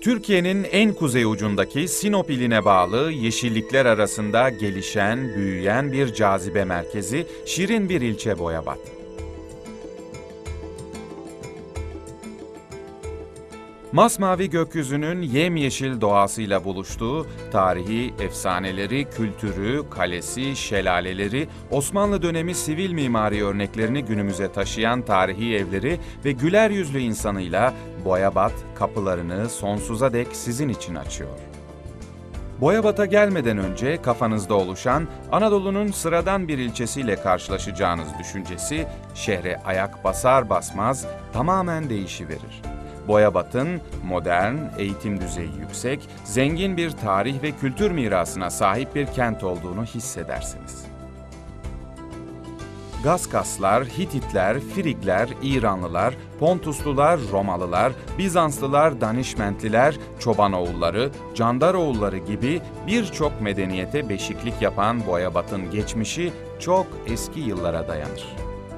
Türkiye'nin en kuzey ucundaki Sinop iline bağlı yeşillikler arasında gelişen, büyüyen bir cazibe merkezi, şirin bir ilçe Boyabat. Masmavi gökyüzünün yemyeşil doğasıyla buluştuğu, tarihi, efsaneleri, kültürü, kalesi, şelaleleri, Osmanlı dönemi sivil mimari örneklerini günümüze taşıyan tarihi evleri ve güler yüzlü insanıyla Boyabat kapılarını sonsuza dek sizin için açıyor. Boyabat'a gelmeden önce kafanızda oluşan Anadolu'nun sıradan bir ilçesiyle karşılaşacağınız düşüncesi şehre ayak basar basmaz tamamen değişiverir. Boyabat'ın modern, eğitim düzeyi yüksek, zengin bir tarih ve kültür mirasına sahip bir kent olduğunu hissedersiniz. Gaskaslar, Hititler, Frigler, İranlılar, Pontuslular, Romalılar, Bizanslılar, Danişmentliler, Çobanoğulları, Candaroğulları gibi birçok medeniyete beşiklik yapan Boyabat'ın geçmişi çok eski yıllara dayanır.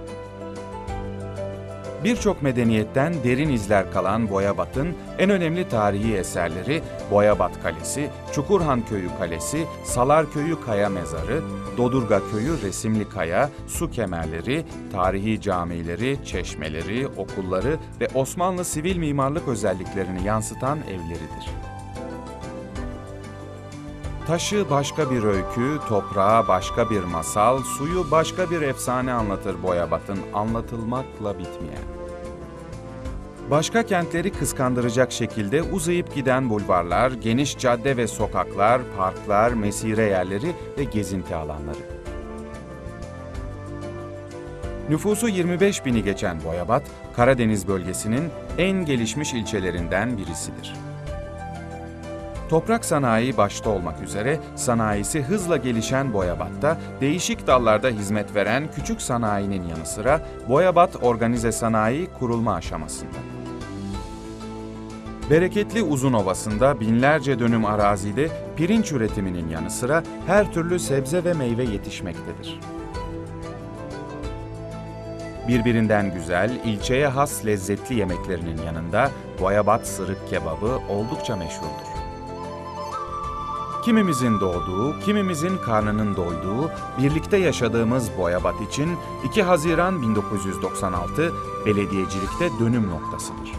Birçok medeniyetten derin izler kalan Boyabat'ın en önemli tarihi eserleri Boyabat Kalesi, Çukurhan Köyü Kalesi, Salar Köyü Kaya Mezarı, Dodurga Köyü Resimli Kaya, su kemerleri, tarihi camileri, çeşmeleri, okulları ve Osmanlı sivil mimarlık özelliklerini yansıtan evleridir. Taşı başka bir öykü, toprağı başka bir masal, suyu başka bir efsane anlatır Boyabat'ın anlatılmakla bitmeyen. Başka kentleri kıskandıracak şekilde uzayıp giden bulvarlar, geniş cadde ve sokaklar, parklar, mesire yerleri ve gezinti alanları. Nüfusu 25 bini geçen Boyabat, Karadeniz bölgesinin en gelişmiş ilçelerinden birisidir. Toprak sanayi başta olmak üzere sanayisi hızla gelişen Boyabat'ta değişik dallarda hizmet veren küçük sanayinin yanı sıra Boyabat Organize Sanayi kurulma aşamasında. Bereketli Uzunovası'nda binlerce dönüm arazide pirinç üretiminin yanı sıra her türlü sebze ve meyve yetişmektedir. Birbirinden güzel, ilçeye has lezzetli yemeklerinin yanında Boyabat sırık kebabı oldukça meşhurdur. Kimimizin doğduğu, kimimizin karnının doyduğu, birlikte yaşadığımız Boyabat için 2 Haziran 1996 belediyecilikte dönüm noktasıdır.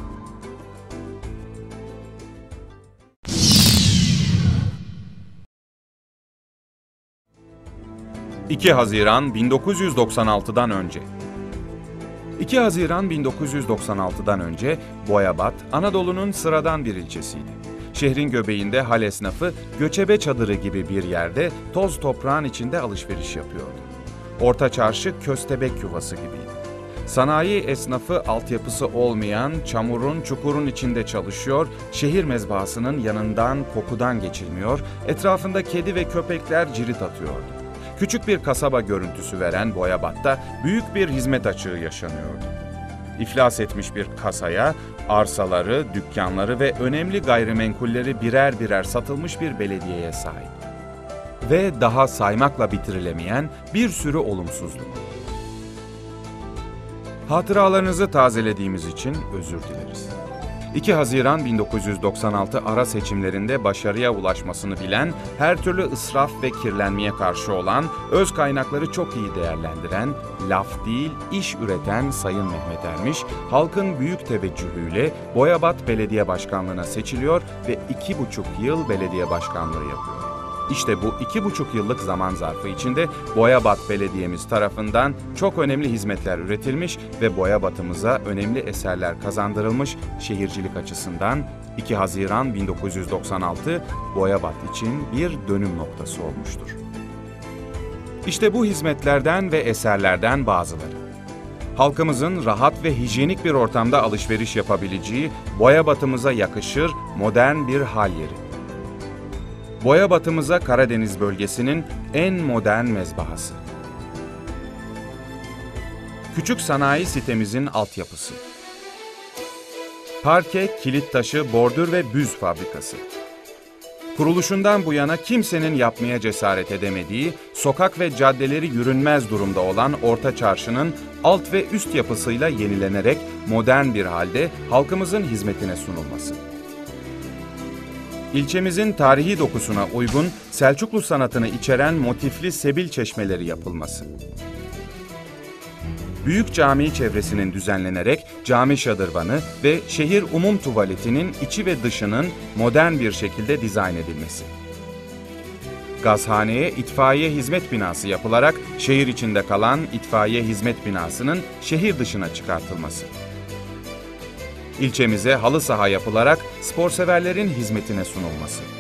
...2 Haziran 1996'dan önce. 2 Haziran 1996'dan önce Boyabat, Anadolu'nun sıradan bir ilçesiydi. Şehrin göbeğinde hal esnafı göçebe çadırı gibi bir yerde toz toprağın içinde alışveriş yapıyordu. Orta çarşı köstebek yuvası gibiydi. Sanayi esnafı altyapısı olmayan, çamurun, çukurun içinde çalışıyor, şehir mezbahasının yanından kokudan geçilmiyor, etrafında kedi ve köpekler cirit atıyordu. Küçük bir kasaba görüntüsü veren Boyabat'ta büyük bir hizmet açığı yaşanıyordu. İflas etmiş bir kasaya, arsaları, dükkanları ve önemli gayrimenkulleri birer birer satılmış bir belediyeye sahip. Ve daha saymakla bitirilemeyen bir sürü olumsuzluk. Hatıralarınızı tazelediğimiz için özür dileriz. 2 Haziran 1996 ara seçimlerinde başarıya ulaşmasını bilen, her türlü ısraf ve kirlenmeye karşı olan, öz kaynakları çok iyi değerlendiren, laf değil iş üreten Sayın Mehmet Ermiş, halkın büyük teveccühüyle Boyabat Belediye Başkanlığı'na seçiliyor ve 2,5 yıl belediye başkanlığı yapıyor. İşte bu 2,5 yıllık zaman zarfı içinde Boyabat Belediye'miz tarafından çok önemli hizmetler üretilmiş ve Boyabat'ımıza önemli eserler kazandırılmış, şehircilik açısından 2 Haziran 1996 Boyabat için bir dönüm noktası olmuştur. İşte bu hizmetlerden ve eserlerden bazıları. Halkımızın rahat ve hijyenik bir ortamda alışveriş yapabileceği, Boyabat'ımıza yakışır modern bir hal yeri. Boyabat'ımıza Karadeniz bölgesinin en modern mezbahası. Küçük sanayi sitemizin altyapısı. Parke, kilit taşı, bordür ve büz fabrikası. Kuruluşundan bu yana kimsenin yapmaya cesaret edemediği, sokak ve caddeleri yürünmez durumda olan Orta Çarşı'nın alt ve üst yapısıyla yenilenerek modern bir halde halkımızın hizmetine sunulması. İlçemizin tarihi dokusuna uygun Selçuklu sanatını içeren motifli sebil çeşmeleri yapılması. Büyük Cami çevresinin düzenlenerek cami şadırvanı ve şehir umum tuvaletinin içi ve dışının modern bir şekilde dizayn edilmesi. Gazhaneye itfaiye hizmet binası yapılarak şehir içinde kalan itfaiye hizmet binasının şehir dışına çıkartılması. İlçemize halı saha yapılarak sporseverlerin hizmetine sunulması.